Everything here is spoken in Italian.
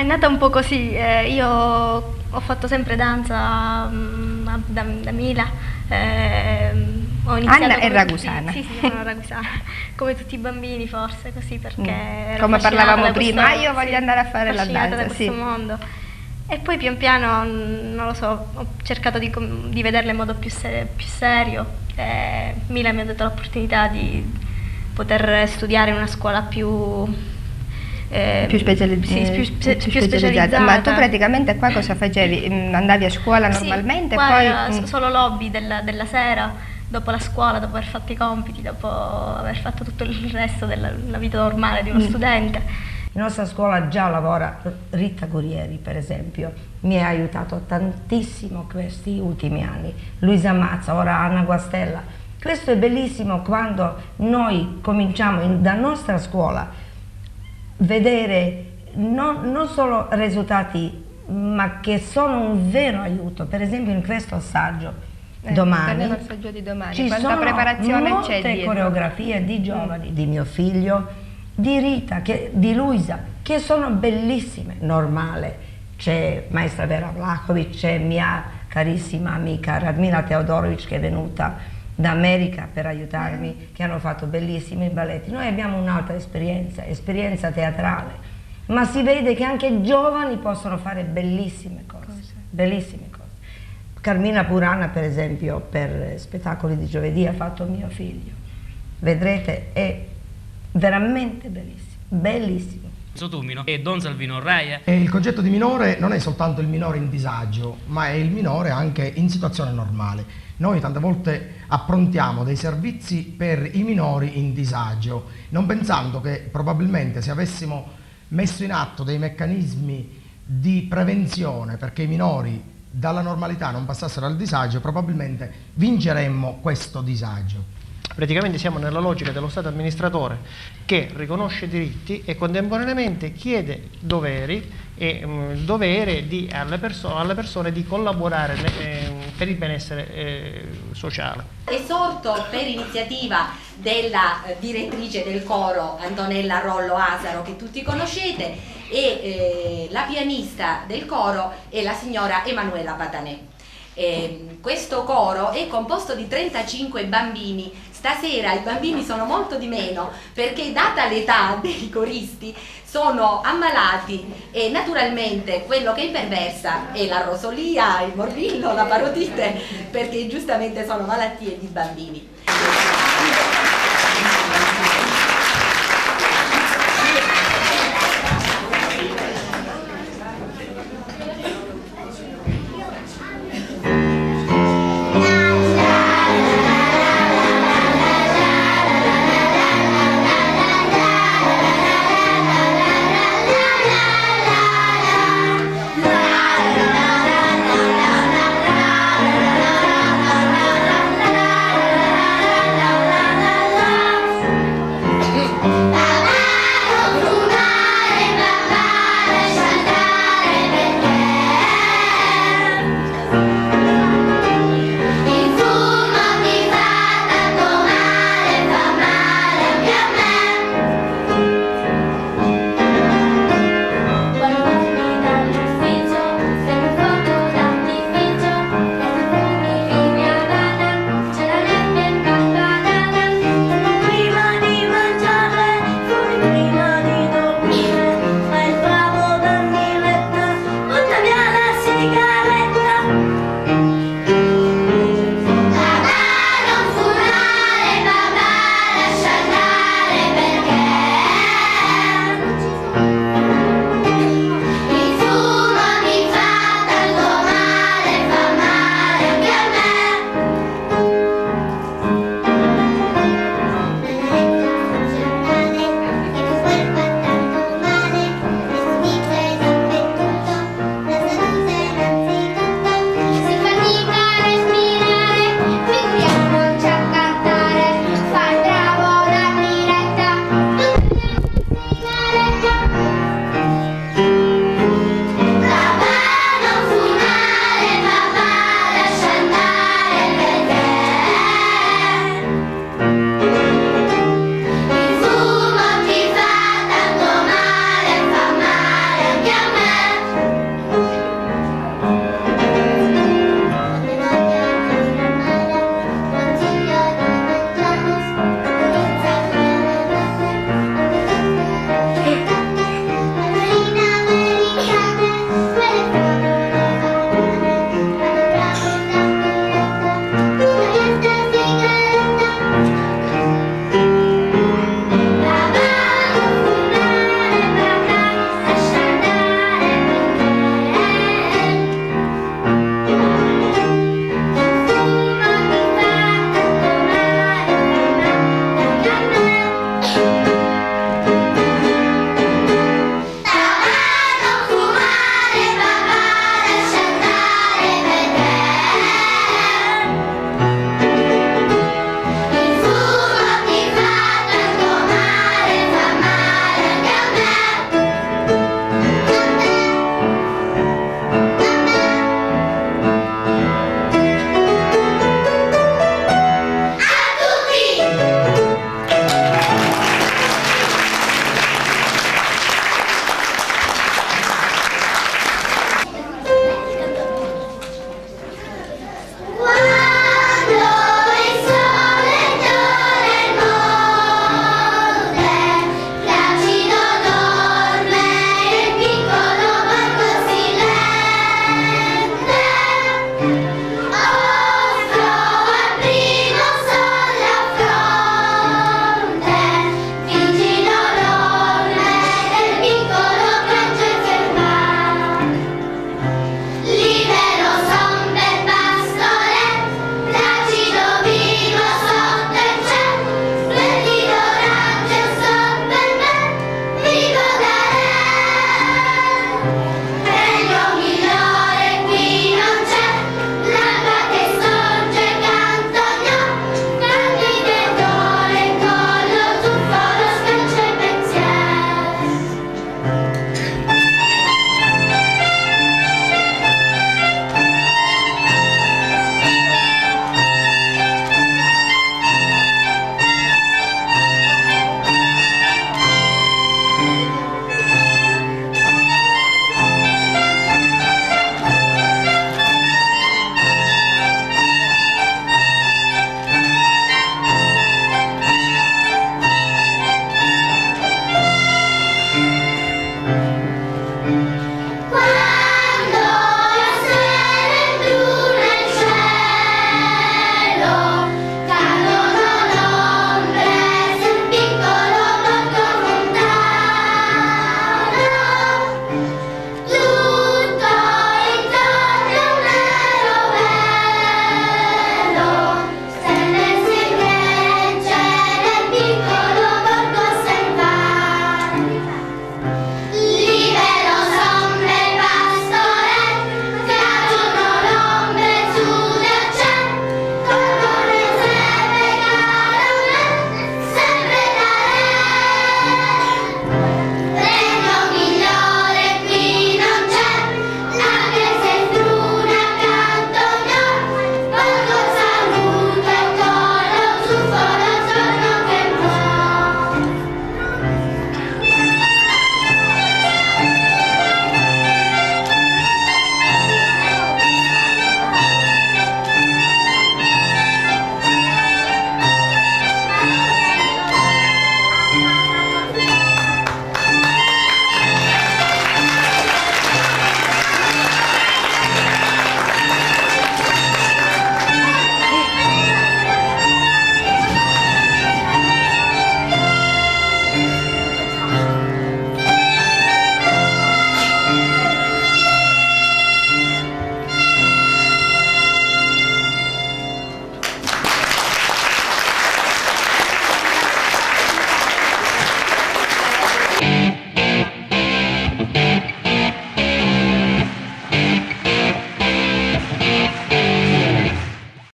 nata un po' così. Io ho fatto sempre danza da Mila. Ho iniziato Anna è ragusana. Sì, sono ragusana. Come tutti i bambini forse, così, perché ero come parlavamo prima, questo, io voglio andare a fare la danza, da questo mondo. E poi pian piano, non lo so, ho cercato di vederla in modo più serio. Mila mi ha dato l'opportunità di poter studiare in una scuola più specializzata. Ma tu praticamente qua cosa facevi? Andavi a scuola normalmente? Sì, qua poi era solo l'hobby della sera, dopo la scuola, dopo aver fatto i compiti, dopo aver fatto tutto il resto della vita normale di uno studente. In nostra scuola già lavora Rita Guerrieri, per esempio, mi ha aiutato tantissimo questi ultimi anni. Luisa Mazza, ora Anna Guastella. Questo è bellissimo quando noi cominciamo da nostra scuola vedere non solo risultati, ma che sono un vero aiuto. Per esempio in questo assaggio domani ci sono molte coreografie di giovani, di mio figlio, di Rita, di Luisa, che sono bellissime. Normale, c'è maestra Vera Vlahovic, c'è mia carissima amica Radmila Teodorovic che è venuta da America per aiutarmi, che hanno fatto bellissimi balletti. Noi abbiamo un'altra esperienza teatrale, ma si vede che anche giovani possono fare bellissime cose, bellissime cose. Carmina Purana, per esempio, per Spettacoli di Giovedì ha fatto mio figlio. Vedrete, è veramente bellissimo, bellissimo. Tumino e Don Salvino Raia. Il concetto di minore non è soltanto il minore in disagio, ma è il minore anche in situazione normale. Noi tante volte approntiamo dei servizi per i minori in disagio, non pensando che probabilmente se avessimo messo in atto dei meccanismi di prevenzione perché i minori dalla normalità non passassero al disagio, probabilmente vinceremmo questo disagio. Praticamente siamo nella logica dello Stato amministratore che riconosce diritti e contemporaneamente chiede doveri e il dovere alle persone di collaborare per il benessere sociale. Esorto per iniziativa della direttrice del coro Antonella Rollo Asaro, che tutti conoscete, e la pianista del coro è la signora Emanuela Patanè. Questo coro è composto di 35 bambini. Stasera i bambini sono molto di meno perché, data l'età dei coristi, sono ammalati e naturalmente quello che imperversa è la rosolia, il morbillo, la parotite, perché giustamente sono malattie di bambini.